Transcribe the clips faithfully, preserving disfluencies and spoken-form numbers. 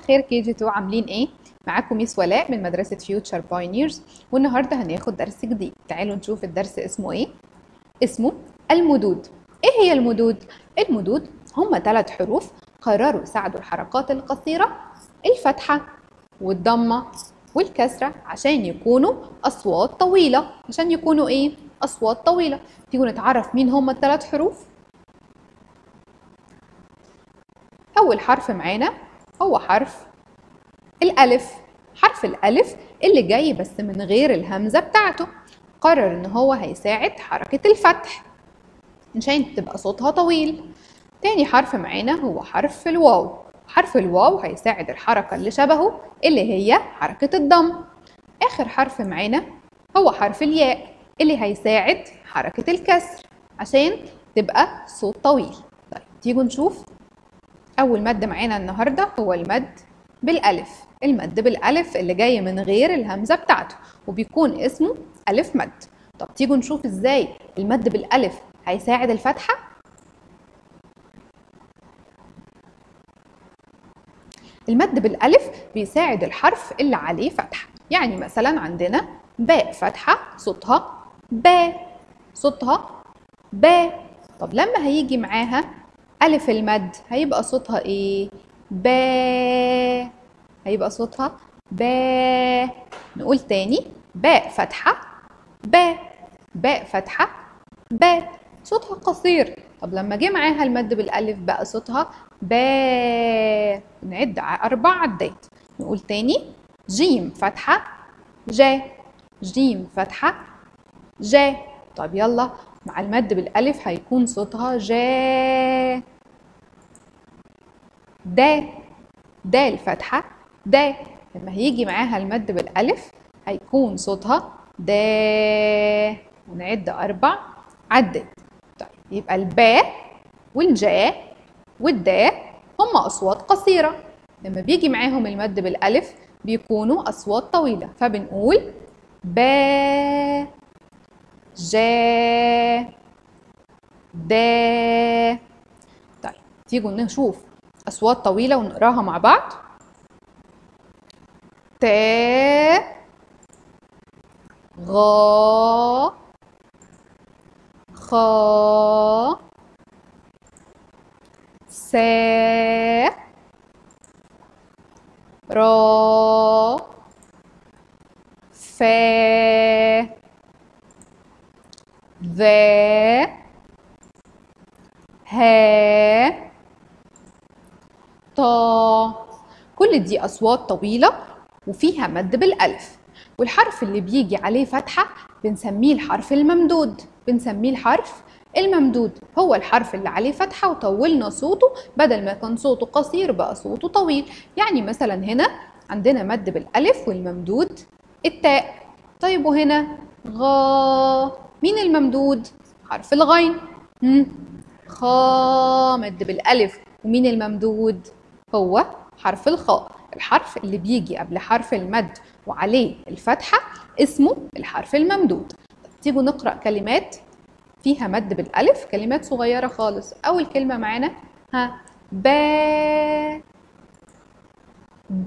الخير كي جي اتنين عاملين ايه؟ معاكم ميس ولاء من مدرسة فيوتشر بايونيرز، والنهارده هناخد درس جديد. تعالوا نشوف الدرس اسمه ايه؟ اسمه المدود. ايه هي المدود؟ المدود هما ثلاث حروف قرروا يساعدوا الحركات القصيرة الفتحة والضمة والكسرة عشان يكونوا أصوات طويلة. عشان يكونوا ايه؟ أصوات طويلة. تيجوا نتعرف مين هما الثلاث حروف؟ أول حرف معانا هو حرف الألف. حرف الألف اللي جاي بس من غير الهمزة بتاعته، قرر إن هو هيساعد حركة الفتح عشان تبقى صوتها طويل. تاني حرف معانا هو حرف الواو. حرف الواو هيساعد الحركة اللي شبهه اللي هي حركة الضم. آخر حرف معانا هو حرف الياء اللي هيساعد حركة الكسر عشان تبقى صوت طويل. طيب تيجوا نشوف. أول مد معانا النهاردة هو المد بالألف. المد بالألف اللي جاي من غير الهمزة بتاعته وبيكون اسمه ألف مد. طب تيجوا نشوف ازاي المد بالألف هيساعد الفتحة. المد بالألف بيساعد الحرف اللي عليه فتحة، يعني مثلا عندنا باء فتحة صوتها باء، صوتها باء. طب لما هيجي معاها ألف المد هيبقى صوتها ايه؟ باء، هيبقى صوتها باء. نقول تاني، باء فتحة باء، باء فتحة باء، صوتها قصير. طب لما جه معاها المد بالألف بقى صوتها باء. نعد أربع عدات. نقول تاني، جيم فتحة جا، جيم فتحة جا. طب يلا مع المد بالألف هيكون صوتها جا. دا، دا الفتحة دا. لما هيجي معاها المد بالألف هيكون صوتها دا. ونعد أربع عدات. طيب يبقى الباء والجاء والداء هما أصوات قصيرة، لما بيجي معاهم المد بالألف بيكونوا أصوات طويلة، فبنقول با جا دا. طيب تيجوا نشوف أصوات طويلة ونقراها مع بعض. تا غا خا سا را فا ذا ها طا. كل دي أصوات طويلة وفيها مد بالألف، والحرف اللي بيجي عليه فتحة بنسميه الحرف الممدود. بنسميه الحرف الممدود، هو الحرف اللي عليه فتحة وطولنا صوته، بدل ما كان صوته قصير بقى صوته طويل. يعني مثلا هنا عندنا مد بالألف والممدود التاء. طيب وهنا غا، مين الممدود؟ حرف الغين. مم. خا مد بالألف، ومين الممدود؟ هو حرف الخاء. الحرف اللي بيجي قبل حرف المد وعليه الفتحة اسمه الحرف الممدود. تيجوا نقرأ كلمات فيها مد بالألف، كلمات صغيرة خالص. أول كلمة معانا ها با ب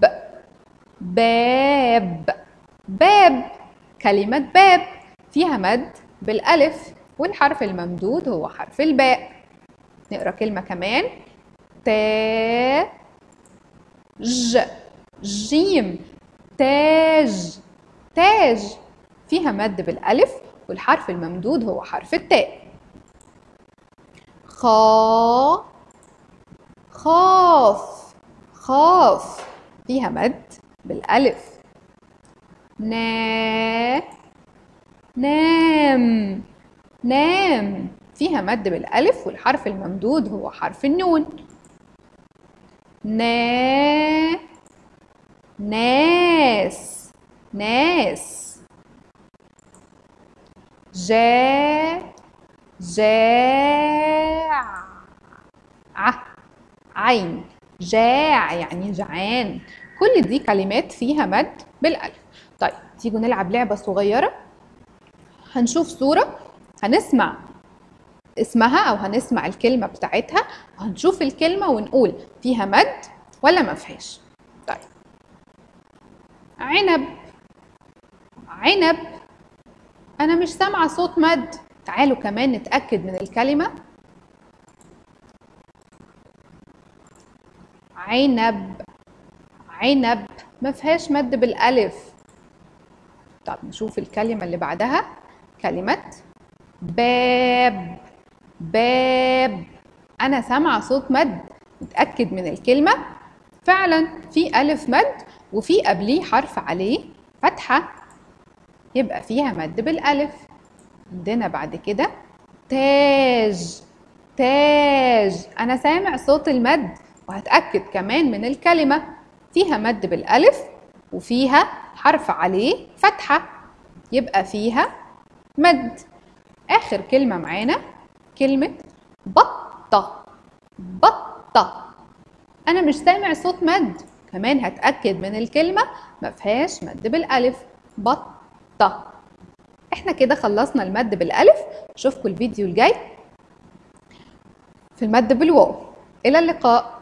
باب، باب. كلمة باب فيها مد بالألف والحرف الممدود هو حرف الباء. نقرأ كلمة كمان، تا ج جيم تاج، تاج فيها مد بالألف والحرف الممدود هو حرف التاء. خا خاف، خاف فيها مد بالألف. نا نام، نام فيها مد بالألف والحرف الممدود هو حرف النون. نا ناس، ناس. جا جاع، ع عين، جاع يعني جعان. كل دي كلمات فيها مد بالألف. طيب تيجوا نلعب لعبة صغيرة. هنشوف صورة، هنسمع اسمها أو هنسمع الكلمة بتاعتها، وهنشوف الكلمة ونقول فيها مد ولا ما فيهاش. طيب عنب، عنب. أنا مش سامعة صوت مد. تعالوا كمان نتأكد من الكلمة. عنب، عنب ما فيهاش مد بالألف. طب نشوف الكلمة اللي بعدها، كلمة باب، باب. أنا سامعة صوت مد. نتأكد من الكلمة. فعلا في ألف مد وفي قبليه حرف عليه فتحة، يبقى فيها مد بالألف. عندنا بعد كده تاج، تاج. أنا سامع صوت المد وهتأكد كمان من الكلمة، فيها مد بالألف وفيها حرف عليه فتحة، يبقى فيها مد. آخر كلمة معانا كلمة بطة، بطة. أنا مش سامع صوت مد، كمان هتأكد من الكلمة ما فيهاش مد بالألف، بطة. احنا كده خلصنا المد بالألف. أشوفكم الفيديو الجاي في المد بالواو. إلى اللقاء.